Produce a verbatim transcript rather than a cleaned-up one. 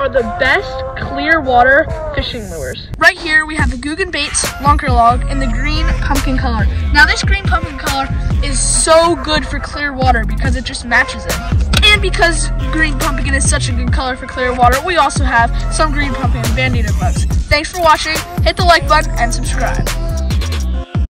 are the best clear water fishing lures. Right here we have the Googan Baits Lunker Log in the green pumpkin color. Now this green pumpkin color is so good for clear water because it just matches it. And because green pumpkin is such a good color for clear water, we also have some green pumpkin Bandito bugs. Thanks for watching, hit the like button and subscribe.